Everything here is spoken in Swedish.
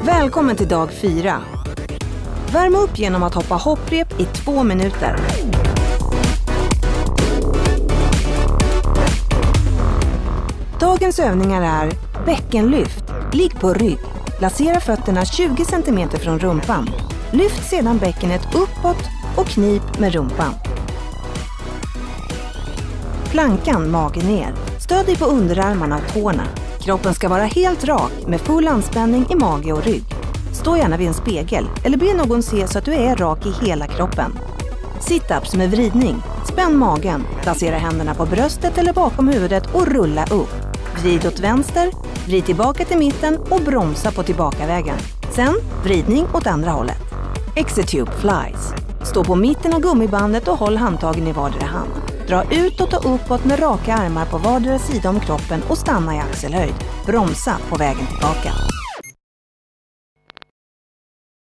Välkommen till dag 4. Värm upp genom att hoppa hopprep i 2 minuter. Dagens övningar är bäckenlyft. Ligg på rygg. Placera fötterna 20 cm från rumpan. Lyft sedan bäckenet uppåt och knip med rumpan. Plankan, mage ner. Stöd dig på underarmarna och tårna. Kroppen ska vara helt rak med full anspänning i mage och rygg. Stå gärna vid en spegel eller be någon se så att du är rak i hela kroppen. Sit-ups med vridning. Spänn magen, placera händerna på bröstet eller bakom huvudet och rulla upp. Vrid åt vänster, vrid tillbaka till mitten och bromsa på tillbakavägen. Sen vridning åt andra hållet. Exitube flies. Stå på mitten av gummibandet och håll handtagen i vardera hand. Dra utåt och uppåt med raka armar på vardera sida om kroppen och stanna i axelhöjd. Bromsa på vägen tillbaka.